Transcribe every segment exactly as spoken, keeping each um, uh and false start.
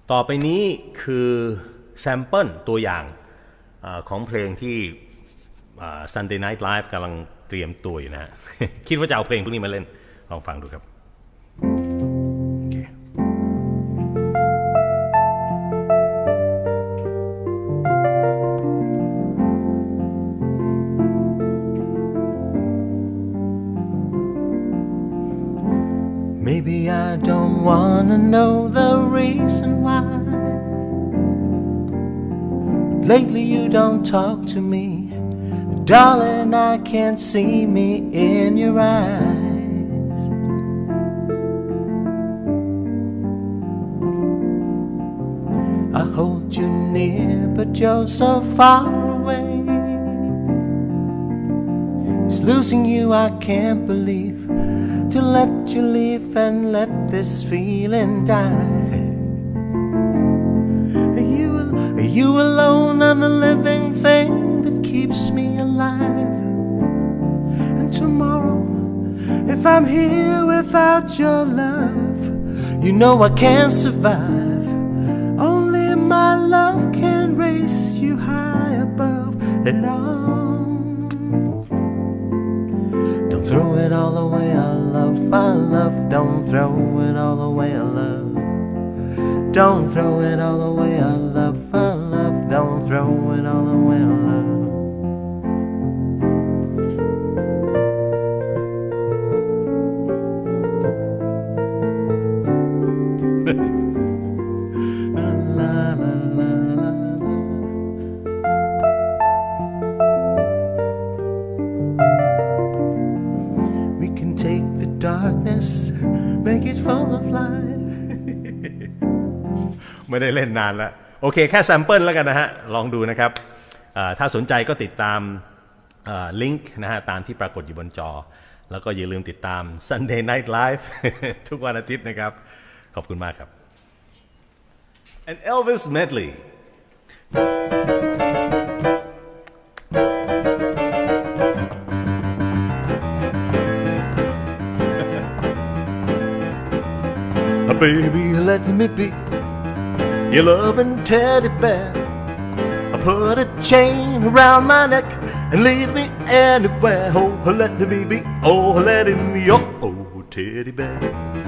ต่อไปนี้คือแซมเปิลตัวอย่างของเพลงที่ Sunday Night Live กำลังเตรียมตัวอยู่นะฮะ คิดว่าจะเอาเพลงพวกนี้มาเล่นลองฟังดูครับ Maybe I don't wanna know the reason why, but lately you don't talk to me. Darling, I can't see me in your eyes. I hold you near, but you're so far away. It's losing you I can't believe, to let you leave and let this feeling die. Are you, are you alone and the living thing that keeps me alive? And tomorrow, if I'm here without your love, you know I can't survive. Only my love can raise you high above it all. Don't throw it all away, our love, our love. Don't throw it all away, our love. Don't throw it all away, our love, our love. Don't throw it all away, our love. La, la, la, la, la. We can take the darkness, make it full of light. ไม่ได้เล่นนานแล้วโอเคแค่แซมเปิลแล้วกันนะฮะลองดูนะครับถ้าสนใจก็ติดตามลิงก์นะฮะตามที่ปรากฏอยู่บนจอแล้วก็อย่าลืมติดตาม Sunday Night Live ทุกวันอาทิตย์นะครับขอบคุณมากครับ An Elvis medley Baby, let me be your loving teddy bear. I put a chain around my neck and lead me anywhere. Oh, let me be, oh, let me be your oh, teddy bear.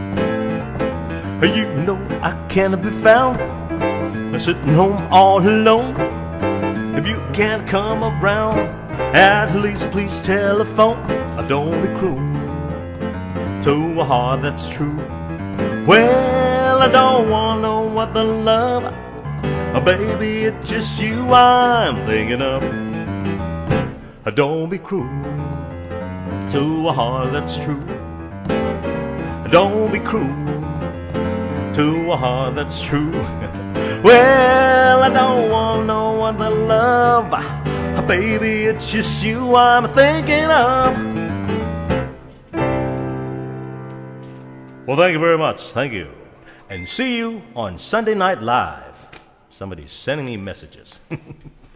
You know I can't be found sitting home all alone. If you can't come around, at least please telephone. Don't be cruel to a heart that's true. Well, I don't wanna know what the love, oh, baby, it's just you I'm thinking of. Don't be cruel to a heart that's true. Don't be cruel to a heart that's true. Well, I don't wanna know what the love, oh, baby, it's just you I'm thinking of. Well, thank you very much. Thank you. And see you on Sunday Night Live. Somebody's sending me messages.